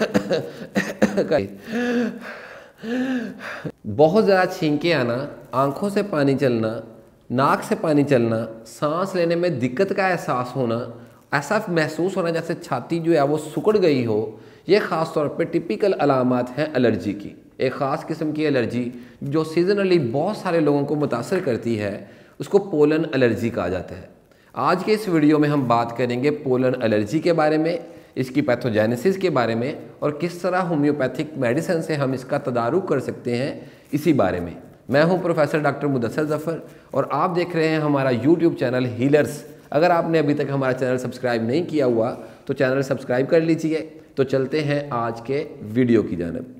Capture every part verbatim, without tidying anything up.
बहुत ज़्यादा छींके आना, आंखों से पानी चलना, नाक से पानी चलना, सांस लेने में दिक्कत का एहसास होना, ऐसा महसूस होना जैसे छाती जो है वो सिकुड़ गई हो, ये ख़ास तौर पे टिपिकल अलामात हैं एलर्जी की। एक ख़ास किस्म की एलर्जी जो सीजनली बहुत सारे लोगों को मुतासर करती है, उसको पोलन एलर्जी कहा जाता है। आज के इस वीडियो में हम बात करेंगे पोलन एलर्जी के बारे में, इसकी पैथोजेनेसिस के बारे में और किस तरह होम्योपैथिक मेडिसिन से हम इसका तदारुक कर सकते हैं, इसी बारे में। मैं हूं प्रोफेसर डॉक्टर मुदस्सिर ज़फ़र और आप देख रहे हैं हमारा यूट्यूब चैनल हीलर्स। अगर आपने अभी तक हमारा चैनल सब्सक्राइब नहीं किया हुआ तो चैनल सब्सक्राइब कर लीजिए। तो चलते हैं आज के वीडियो की जानिब।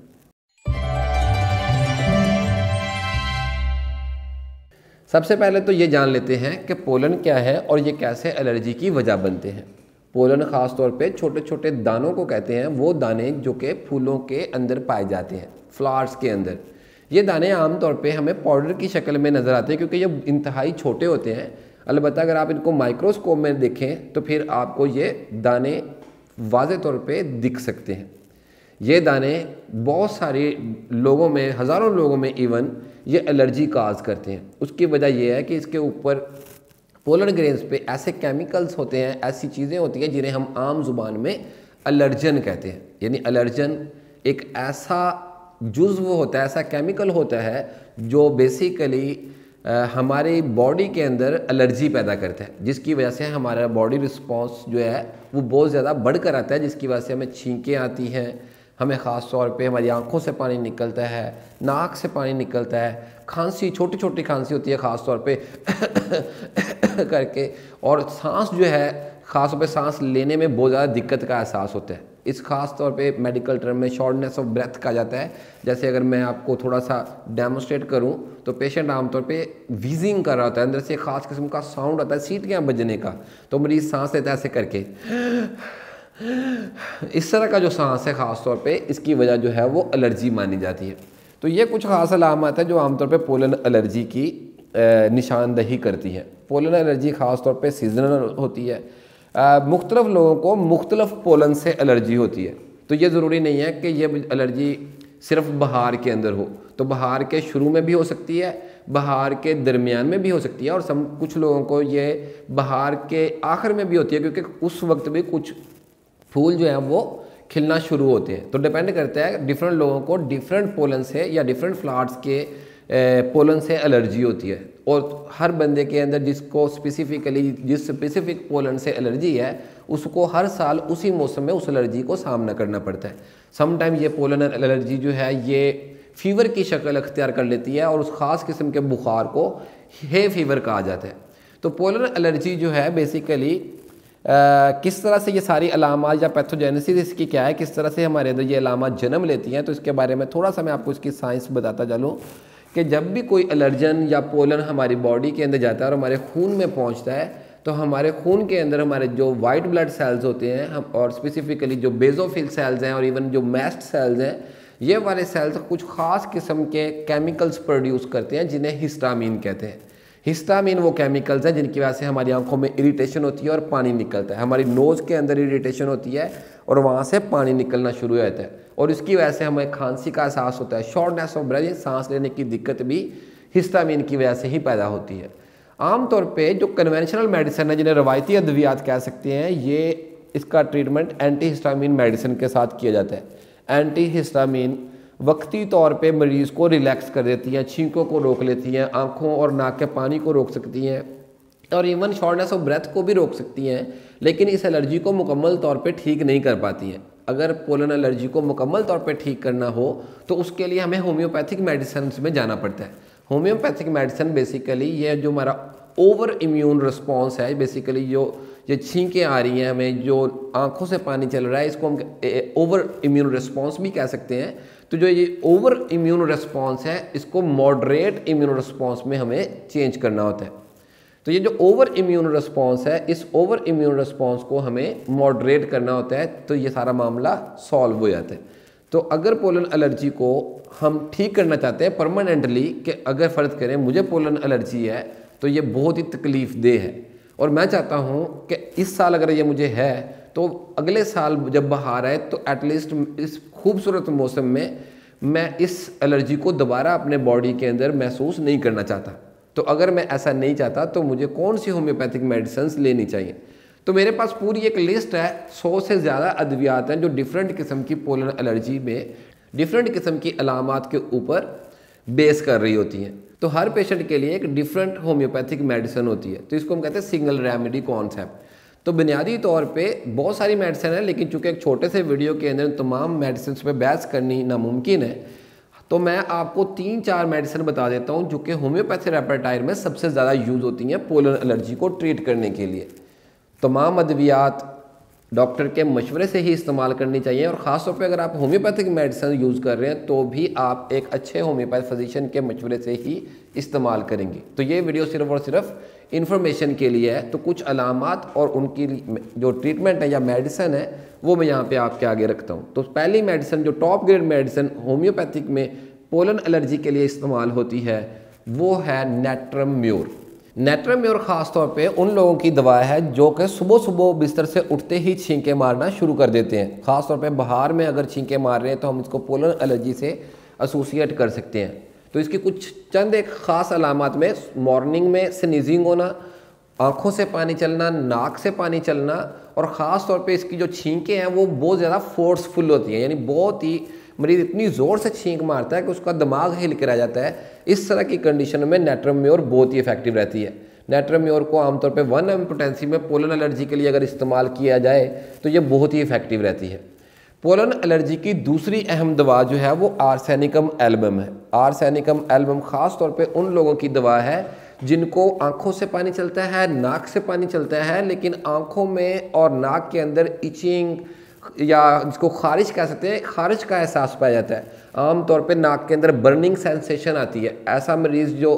सबसे पहले तो ये जान लेते हैं कि पोलन क्या है और ये कैसे एलर्जी की वजह बनते हैं। पोलन ख़ास तौर पे छोटे छोटे दानों को कहते हैं, वो दाने जो कि फूलों के अंदर पाए जाते हैं, फ्लावर्स के अंदर। ये दाने आमतौर पे हमें पाउडर की शक्ल में नज़र आते हैं क्योंकि ये इंतहाई छोटे होते हैं। अलबत्ता अगर आप इनको माइक्रोस्कोप में देखें तो फिर आपको ये दाने वाज़े तौर पे दिख सकते हैं। ये दाने बहुत सारे लोगों में, हज़ारों लोगों में इवन ये एलर्जी काज करते हैं। उसकी वजह यह है कि इसके ऊपर पोलन ग्रेन्स पे ऐसे केमिकल्स होते हैं, ऐसी चीज़ें होती हैं जिन्हें हम आम जुबान में एलर्जन कहते हैं। यानी एलर्जन एक ऐसा जुज़्व होता है, ऐसा केमिकल होता है जो बेसिकली हमारी बॉडी के अंदर एलर्जी पैदा करता है, जिसकी वजह से हमारा बॉडी रिस्पॉन्स जो है वो बहुत ज़्यादा बढ़कर आता है, जिसकी वजह से हमें छींकें आती हैं, हमें ख़ास तौर पे हमारी आंखों से पानी निकलता है, नाक से पानी निकलता है, खांसी, छोटी छोटी खांसी होती है ख़ास तौर पे करके, और सांस जो है ख़ास तौर पे सांस लेने में बहुत ज़्यादा दिक्कत का एहसास होता है। इस ख़ास तौर पे मेडिकल टर्म में शॉर्टनेस ऑफ ब्रेथ कहा जाता है। जैसे अगर मैं आपको थोड़ा सा डेमोस्ट्रेट करूं तो पेशेंट आमतौर पे वीजिंग कर रहा होता है, अंदर से ख़ास किस्म का साउंड आता है सीटियाँ बजने का, तो मरीज़ सांस लेता है ऐसे करके। इस तरह का जो सांस है ख़ास तौर पे, इसकी वजह जो है वो एलर्जी मानी जाती है। तो ये कुछ ख़ास अलामत है जो आमतौर पे पोलन एलर्जी की निशानदही करती है। पोलन एलर्जी ख़ास तौर पे सीजनल होती है। मुख्तलिफ लोगों को मुख्तलिफ पोलन से एलर्जी होती है, तो ये ज़रूरी नहीं है कि ये एलर्जी सिर्फ बहार के अंदर हो। तो बहार के शुरू में भी हो सकती है, बहार के दरमियान में भी हो सकती है, और सम कुछ लोगों को ये बहार के आखिर में भी होती है क्योंकि उस वक्त भी कुछ फूल जो हैं वो खिलना शुरू होते हैं। तो डिपेंड करता है, डिफरेंट लोगों को डिफरेंट पोलन से या डिफरेंट फ्लावर्स के पोलन से एलर्जी होती है, और हर बंदे के अंदर जिसको स्पेसिफिकली जिस स्पेसिफिक पोलन से एलर्जी है उसको हर साल उसी मौसम में उस एलर्जी को सामना करना पड़ता है। समटाइम ये पोलन एलर्जी जो है ये फीवर की शक्ल अख्तियार कर लेती है और उस ख़ास किस्म के बुखार को हे फीवर कहा जाता है। तो पोलन एलर्जी जो है बेसिकली Uh, किस तरह से ये सारी अलामात या पैथोजेनेसिस इसकी क्या है, किस तरह से हमारे अंदर ये अलामात जन्म लेती हैं, तो इसके बारे में थोड़ा सा मैं आपको इसकी साइंस बताता चलूँ कि जब भी कोई एलर्जन या पोलन हमारी बॉडी के अंदर जाता है और हमारे खून में पहुंचता है, तो हमारे खून के अंदर हमारे जो वाइट ब्लड सेल्स होते हैं हम, और स्पेसिफिकली जो बेजोफिल सेल्स हैं और इवन जो मैस्ट सेल्स हैं, ये वाले सेल्स कुछ ख़ास किस्म के केमिकल्स प्रोड्यूस करते हैं जिन्हें हिस्टामीन कहते हैं। हिस्टामीन वो केमिकल्स हैं जिनकी वजह से हमारी आंखों में इरिटेशन होती है और पानी निकलता है। हमारी नोज़ के अंदर इरिटेशन होती है और वहाँ से पानी निकलना शुरू हो जाता है, और इसकी वजह से हमें खांसी का एहसास होता है, शॉर्टनेस ऑफ ब्रेथ, सांस लेने की दिक्कत भी हिस्टामीन की वजह से ही पैदा होती है। आमतौर पे जो कन्वेंशनल मेडिसिन है, जिन्हें रवायती अद्वियात कह सकते हैं, ये इसका ट्रीटमेंट एंटी हिस्टामीन मेडिसिन के साथ किया जाता है। एंटी हिस्टामीन वक्ती तौर पे मरीज़ को रिलैक्स कर देती हैं, छींकों को रोक लेती हैं, आँखों और नाक के पानी को रोक सकती हैं, और इवन शॉर्टनेस ऑफ ब्रेथ को भी रोक सकती हैं, लेकिन इस एलर्जी को मुकम्मल तौर पे ठीक नहीं कर पाती हैं। अगर पोलन एलर्जी को मुकम्मल तौर पे ठीक करना हो तो उसके लिए हमें होम्योपैथिक मेडिसिन में जाना पड़ता है। होम्योपैथिक मेडिसिन बेसिकली ये जो हमारा ओवर इम्यून रिस्पॉन्स है, बेसिकली जो ये छींकें आ रही हैं, हमें जो आंखों से पानी चल रहा है, इसको हम ओवर इम्यून रिस्पॉन्स भी कह सकते हैं। तो जो ये ओवर इम्यून रिस्पॉन्स है, इसको मॉडरेट इम्यून रिस्पॉन्स में हमें चेंज करना होता है। तो ये जो ओवर इम्यून रिस्पॉन्स है, इस ओवर इम्यून रिस्पॉन्स को हमें मॉडरेट करना होता है, तो ये सारा मामला सॉल्व हो जाता है। तो अगर पोलन एलर्जी को हम ठीक करना चाहते हैं परमानेंटली, कि अगर फ़र्ज़ करें मुझे पोलन एलर्जी है तो ये बहुत ही तकलीफ़ देह है, और मैं चाहता हूँ कि इस साल अगर ये मुझे है तो अगले साल जब बाहर आए तो एटलीस्ट इस खूबसूरत मौसम में मैं इस एलर्जी को दोबारा अपने बॉडी के अंदर महसूस नहीं करना चाहता। तो अगर मैं ऐसा नहीं चाहता तो मुझे कौन सी होम्योपैथिक मेडिसिन लेनी चाहिए। तो मेरे पास पूरी एक लिस्ट है, सौ से ज़्यादा अद्वियात हैं जो डिफरेंट किस्म की पोलन एलर्जी में डिफरेंट किस्म की अलामात के ऊपर बेस कर रही होती हैं। तो हर पेशेंट के लिए एक डिफरेंट होम्योपैथिक मेडिसिन होती है। तो इसको हम कहते हैं सिंगल रेमेडी कॉन्सेप्ट। तो बुनियादी तौर पे बहुत सारी मेडिसिन है, लेकिन चूंकि एक छोटे से वीडियो के अंदर तमाम मेडिसिन पे बहस करनी नामुमकिन है, तो मैं आपको तीन चार मेडिसिन बता देता हूँ जो कि होम्योपैथी रेपर्टायर में सबसे ज़्यादा यूज़ होती हैं पोलन एलर्जी को ट्रीट करने के लिए। तमाम अद्वियात डॉक्टर के मशवरे से ही इस्तेमाल करनी चाहिए, और ख़ासतौर पे अगर आप होम्योपैथिक मेडिसिन यूज़ कर रहे हैं तो भी आप एक अच्छे होम्योपैथ फिजिशियन के मशवरे से ही इस्तेमाल करेंगे। तो ये वीडियो सिर्फ और सिर्फ इन्फॉर्मेशन के लिए है। तो कुछ अलामात और उनकी जो ट्रीटमेंट है या मेडिसिन है वो मैं यहाँ पे आपके आगे रखता हूँ। तो पहली मेडिसिन जो टॉप ग्रेड मेडिसिन होम्योपैथिक में पोलन एलर्जी के लिए इस्तेमाल होती है वो है नेट्रम म्योर। नेट्रम म्योर ख़ास तौर पे उन लोगों की दवा है जो कि सुबह सुबह बिस्तर से उठते ही छींके मारना शुरू कर देते हैं। ख़ास तौर पे बाहर में अगर छींके मार रहे हैं तो हम इसको पोलन एलर्जी से एसोसिएट कर सकते हैं। तो इसकी कुछ चंद एक ख़ास अलामात में मॉर्निंग में स्नीजिंग होना, आँखों से पानी चलना, नाक से पानी चलना, और ख़ास तौर पे इसकी जो छींकें हैं वो बहुत ज़्यादा फोर्सफुल होती हैं, यानी बहुत ही मरीज़ इतनी ज़ोर से छींक मारता है कि उसका दिमाग हिल के रह जाता है। इस तरह की कंडीशन में नेट्रम म्योर बहुत ही इफेक्टिव रहती है। नेट्रम म्योर को आमतौर पे वन एम पोटेंसी में पोलन एलर्जी के लिए अगर इस्तेमाल किया जाए तो ये बहुत ही इफेक्टिव रहती है। पोलन एलर्जी की दूसरी अहम दवा जो है वो आर्सेनिकम एल्बम है। आर्सेनिकम एल्बम ख़ास तौर पे उन लोगों की दवा है जिनको आंखों से पानी चलता है, नाक से पानी चलता है, लेकिन आंखों में और नाक के अंदर इचिंग या जिसको खारिश कह सकते हैं, खारिश का एहसास पाया जाता है। आमतौर पे नाक के अंदर बर्निंग सेंसेशन आती है। ऐसा मरीज़ जो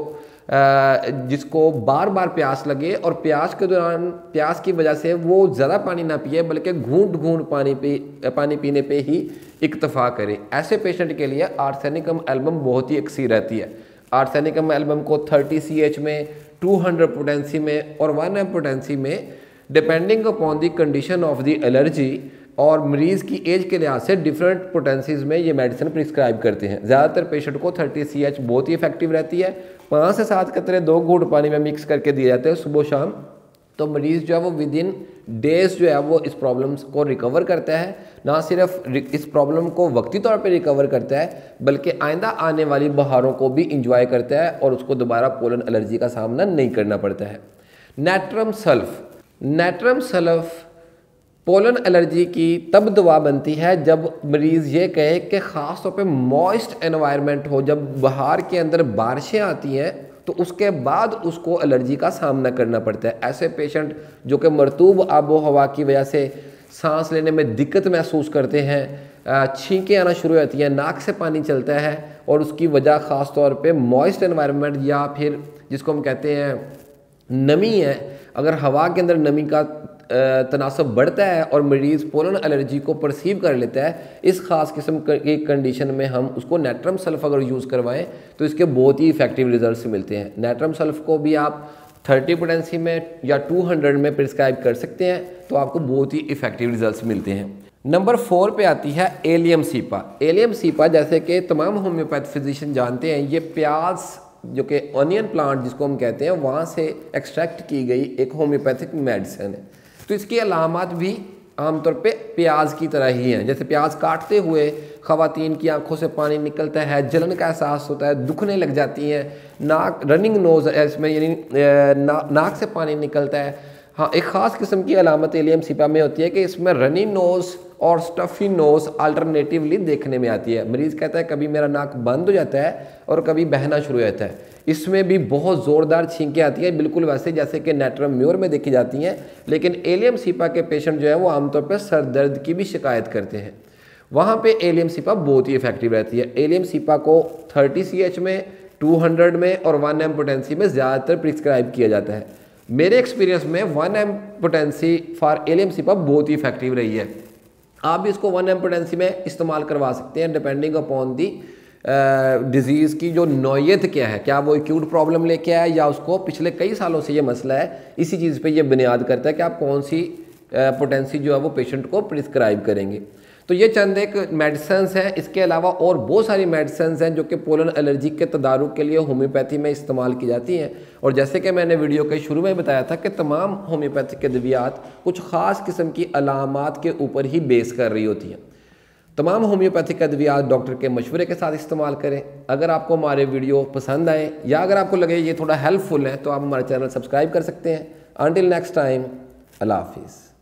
जिसको बार बार प्यास लगे और प्यास के दौरान प्यास की वजह से वो ज़्यादा पानी ना पिए बल्कि घूंट घूंट पानी पी पानी पीने पे ही इक्तफा करे, ऐसे पेशेंट के लिए आर्सेनिकम एल्बम बहुत ही अक्सी रहती है। आर्सेनिकम एल्बम को थर्टी सी एच में, टू हंड्रेड पोटेंसी में और वन एम पोटेंसी में depending upon the condition of the allergy और मरीज़ की एज के लिहाज से डिफरेंट पोटेंसीज में ये मेडिसिन प्रिस्क्राइब करते हैं। ज़्यादातर पेशेंट को थर्टी सी एच बहुत ही इफेक्टिव रहती है। पाँच से सात कतरे दो घूंट पानी में मिक्स करके दिए जाते हैं सुबह शाम। तो मरीज़ जो है वो विद इन डेज जो है वो इस प्रॉब्लम्स को रिकवर करता है। ना सिर्फ इस प्रॉब्लम को वक्ती तौर पे रिकवर करता है बल्कि आइंदा आने वाली बहारों को भी इंजॉय करता है और उसको दोबारा पोलन एलर्जी का सामना नहीं करना पड़ता है। Natrum sulph natrum sulph pollen allergy की तब दवा बनती है जब मरीज़ ये कहे कि ख़ास तौर पे मॉइस्ट एनवायरनमेंट हो, जब बाहर के अंदर बारिशें आती हैं तो उसके बाद उसको एलर्जी का सामना करना पड़ता है। ऐसे पेशेंट जो कि मरतूब आबो हवा की वजह से सांस लेने में दिक्कत महसूस करते हैं, छींकें आना शुरू हो जाती हैं, नाक से पानी चलता है, और उसकी वजह ख़ास तौर पे मॉइस्ट एनवायरनमेंट या फिर जिसको हम कहते हैं नमी है। अगर हवा के अंदर नमी का तनासब बढ़ता है और मरीज़ पोलन एलर्जी को परसीव कर लेता है, इस ख़ास किस्म की कंडीशन में हम उसको नेट्रम सल्फ अगर यूज़ करवाएं तो इसके बहुत ही इफेक्टिव रिजल्ट्स मिलते हैं। नेट्रम सल्फ को भी आप थर्टी पोटेंसी में या टू हंड्रेड में प्रिस्क्राइब कर सकते हैं तो आपको बहुत ही इफेक्टिव रिजल्ट्स मिलते हैं। नंबर फोर पे आती है एलियम सीपा। एलियम सीपा जैसे कि तमाम होम्योपैथ फिजिशियन जानते हैं, ये प्याज जो कि ऑनियन प्लांट जिसको हम कहते हैं वहाँ से एक्सट्रैक्ट की गई एक होम्योपैथिक मेडिसिन है। तो इसकी अलामात भी आमतौर पे प्याज की तरह ही हैं। जैसे प्याज काटते हुए ख़वातीन की आंखों से पानी निकलता है, जलन का एहसास होता है, दुखने लग जाती हैं, नाक रनिंग नोज़ इसमें यानी ना, नाक से पानी निकलता है। हाँ, एक ख़ास किस्म की अलामत एलियम सीपा में होती है कि इसमें रनिंग नोज़ और स्टफ़ी नोज़ अल्टरनेटिवली देखने में आती है। मरीज़ कहता है कभी मेरा नाक बंद हो जाता है और कभी बहना शुरू हो जाता है। इसमें भी बहुत ज़ोरदार छींकें आती हैं, बिल्कुल वैसे जैसे कि नेट्रम म्योर में देखी जाती हैं। लेकिन एलियम सीपा के पेशेंट जो है वो आमतौर पर सर दर्द की भी शिकायत करते हैं। वहाँ पे एलियम सीपा बहुत ही इफेक्टिव रहती है। एलियम सीपा को थर्टी सी एच में, टू हंड्रेड में और वन एम पोटेंसी में ज़्यादातर प्रिस्क्राइब किया जाता है। मेरे एक्सपीरियंस में one M potency for allium cepa बहुत ही इफेक्टिव रही है। आप भी इसको वन एम पोटेंसी में इस्तेमाल करवा सकते हैं डिपेंडिंग अपॉन दी डिज़ीज़ की जो नौयत क्या है, क्या वो एक्यूट प्रॉब्लम लेके आया या उसको पिछले कई सालों से ये मसला है। इसी चीज़ पे ये बुनियाद करता है कि आप कौन सी पोटेंसी जो है वो पेशेंट को प्रिस्क्राइब करेंगे। तो ये चंद एक मेडिसिन हैं। इसके अलावा और बहुत सारी मेडिसिन हैं जो कि पोलन एलर्जी के तदारुक के लिए होम्योपैथी में इस्तेमाल की जाती हैं। और जैसे कि मैंने वीडियो के शुरू में बताया था कि तमाम होम्योपैथिक अद्वियात कुछ ख़ास किस्म की अलामात के ऊपर ही बेस कर रही होती हैं। तमाम होम्योपैथिक अद्वियात डॉक्टर के मशवरे के साथ इस्तेमाल करें। अगर आपको हमारे वीडियो पसंद आए या अगर आपको लगे ये थोड़ा हेल्पफुल है तो आप हमारे चैनल सब्सक्राइब कर सकते हैं। अंटिल नेक्स्ट टाइम, अल्लाह हाफिज़।